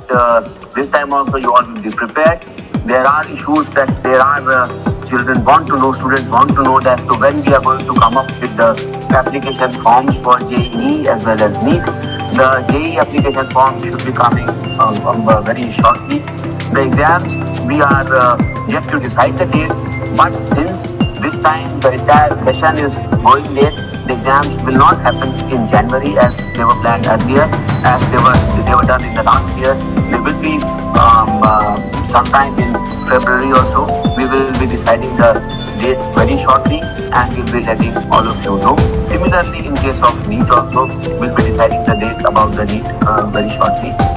this time also you all will be prepared. There are issues that children want to know, students want to know as to when we are going to come up with the application forms for JEE as well as NEET. The JEE application form should be coming very shortly. The exams, we are yet to decide the dates, but since this time the entire session is going late, the exams will not happen in January as they were planned earlier, as they were done in the last year. They will be sometime in February or so. We will be deciding the dates very shortly and we will be letting all of you know. Similarly, in case of NEET also, we will be deciding the dates about the NEET very shortly.